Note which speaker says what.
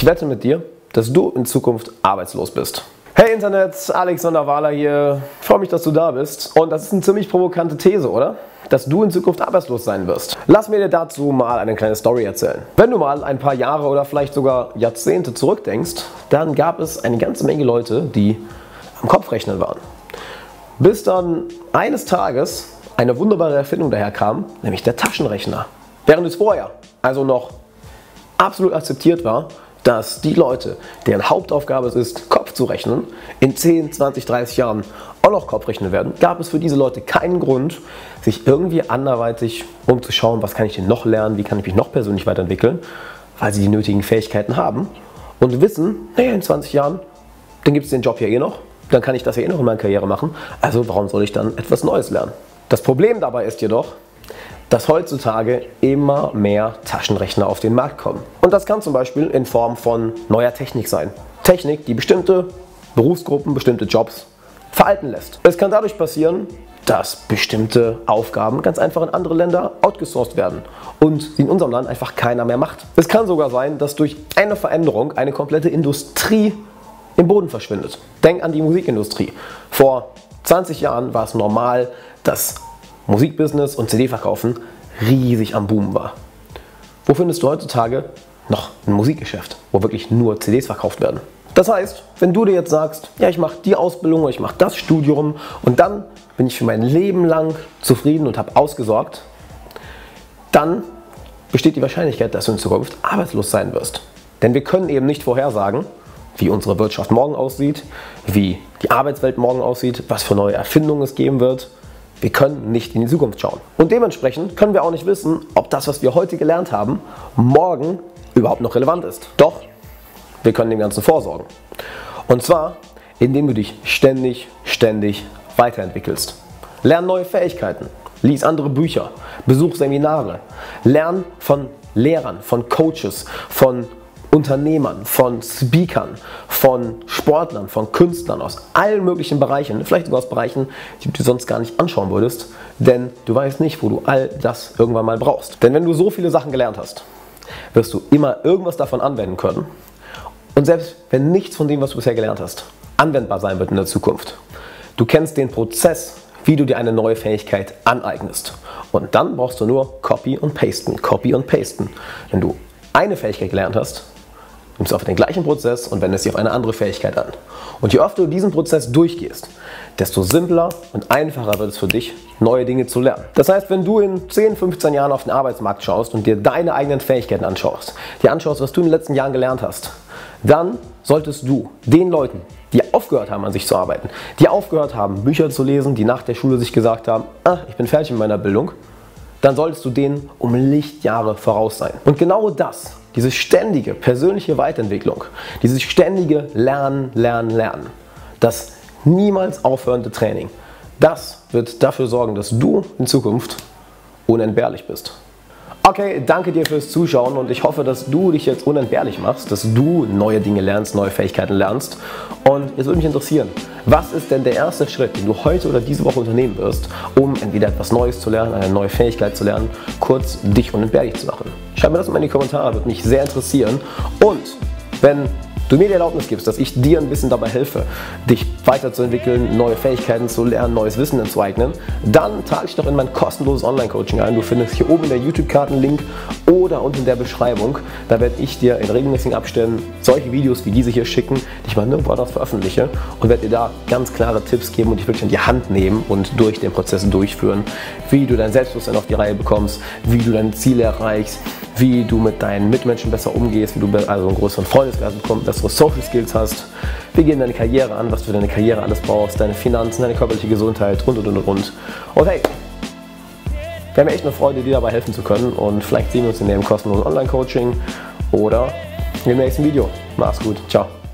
Speaker 1: Ich wette mit dir, dass du in Zukunft arbeitslos bist. Hey Internet, Alexander Wahler hier. Ich freue mich, dass du da bist. Und das ist eine ziemlich provokante These, oder? Dass du in Zukunft arbeitslos sein wirst. Lass mir dir dazu mal eine kleine Story erzählen. Wenn du mal ein paar Jahre oder vielleicht sogar Jahrzehnte zurückdenkst, dann gab es eine ganze Menge Leute, die am Kopfrechnen waren. Bis dann eines Tages eine wunderbare Erfindung daherkam, nämlich der Taschenrechner. Während es vorher also noch absolut akzeptiert war, dass die Leute, deren Hauptaufgabe es ist, Kopf zu rechnen, in 10, 20, 30 Jahren auch noch Kopf rechnen werden, gab es für diese Leute keinen Grund, sich irgendwie anderweitig umzuschauen, was kann ich denn noch lernen, wie kann ich mich noch persönlich weiterentwickeln, weil sie die nötigen Fähigkeiten haben und wissen, naja, in 20 Jahren, dann gibt es den Job hier eh noch, dann kann ich das ja eh noch in meiner Karriere machen, also warum soll ich dann etwas Neues lernen? Das Problem dabei ist jedoch, dass heutzutage immer mehr Taschenrechner auf den Markt kommen. Und das kann zum Beispiel in Form von neuer Technik sein. Technik, die bestimmte Berufsgruppen, bestimmte Jobs veralten lässt. Es kann dadurch passieren, dass bestimmte Aufgaben ganz einfach in andere Länder outgesourced werden und sie in unserem Land einfach keiner mehr macht. Es kann sogar sein, dass durch eine Veränderung eine komplette Industrie im Boden verschwindet. Denk an die Musikindustrie. Vor 20 Jahren war es normal, dass Musikbusiness und CD-Verkaufen riesig am Boom war. Wo findest du heutzutage noch ein Musikgeschäft, wo wirklich nur CDs verkauft werden? Das heißt, wenn du dir jetzt sagst, ja, ich mache die Ausbildung oder ich mache das Studium und dann bin ich für mein Leben lang zufrieden und habe ausgesorgt, dann besteht die Wahrscheinlichkeit, dass du in Zukunft arbeitslos sein wirst. Denn wir können eben nicht vorhersagen, wie unsere Wirtschaft morgen aussieht, wie die Arbeitswelt morgen aussieht, was für neue Erfindungen es geben wird. Wir können nicht in die Zukunft schauen. Und dementsprechend können wir auch nicht wissen, ob das, was wir heute gelernt haben, morgen überhaupt noch relevant ist. Doch, wir können dem Ganzen vorsorgen. Und zwar, indem du dich ständig weiterentwickelst. Lern neue Fähigkeiten, lies andere Bücher, besuch Seminare, lern von Lehrern, von Coaches, von Unternehmern, von Speakern, von Sportlern, von Künstlern aus allen möglichen Bereichen, vielleicht sogar aus Bereichen, die du sonst gar nicht anschauen würdest, denn du weißt nicht, wo du all das irgendwann mal brauchst. Denn wenn du so viele Sachen gelernt hast, wirst du immer irgendwas davon anwenden können und selbst wenn nichts von dem, was du bisher gelernt hast, anwendbar sein wird in der Zukunft, du kennst den Prozess, wie du dir eine neue Fähigkeit aneignest und dann brauchst du nur Copy und Pasten. Wenn du eine Fähigkeit gelernt hast, nimmst du auf den gleichen Prozess und wendest sie auf eine andere Fähigkeit an. Und je öfter du diesen Prozess durchgehst, desto simpler und einfacher wird es für dich, neue Dinge zu lernen. Das heißt, wenn du in 10, 15 Jahren auf den Arbeitsmarkt schaust und dir deine eigenen Fähigkeiten anschaust, was du in den letzten Jahren gelernt hast, dann solltest du den Leuten, die aufgehört haben, an sich zu arbeiten, die aufgehört haben, Bücher zu lesen, die nach der Schule sich gesagt haben, ich bin fertig mit meiner Bildung, dann solltest du denen um Lichtjahre voraus sein. Und genau das, diese ständige persönliche Weiterentwicklung, dieses ständige Lernen, das niemals aufhörende Training, das wird dafür sorgen, dass du in Zukunft unentbehrlich bist. Okay, danke dir fürs Zuschauen und ich hoffe, dass du dich jetzt unentbehrlich machst, dass du neue Dinge lernst, neue Fähigkeiten lernst. Und es würde mich interessieren, was ist denn der erste Schritt, den du heute oder diese Woche unternehmen wirst, um entweder etwas Neues zu lernen, eine neue Fähigkeit zu lernen, kurz dich unentbehrlich zu machen? Schreib mir das mal in die Kommentare, würde mich sehr interessieren. Und wenn du mir die Erlaubnis gibst, dass ich dir ein bisschen dabei helfe, dich weiterzuentwickeln, neue Fähigkeiten zu lernen, neues Wissen anzueignen, dann trage dich doch in mein kostenloses Online-Coaching ein. Du findest hier oben in der YouTube-Karten-Link oder unten in der Beschreibung. Da werde ich dir in regelmäßigen Abständen solche Videos wie diese hier schicken, die ich mal nirgendwo anders veröffentliche und werde dir da ganz klare Tipps geben und dich wirklich in die Hand nehmen und durch den Prozess durchführen, wie du dein Selbstbewusstsein auf die Reihe bekommst, wie du deine Ziele erreichst, wie du mit deinen Mitmenschen besser umgehst, wie du also einen größeren Freundeskreis bekommst, bessere Social Skills hast. Wir gehen deine Karriere an, was du für deine Karriere alles brauchst, deine Finanzen, deine körperliche Gesundheit und. Und hey, wäre mir echt eine Freude, dir dabei helfen zu können und vielleicht sehen wir uns in dem kostenlosen Online-Coaching oder im nächsten Video. Mach's gut, ciao.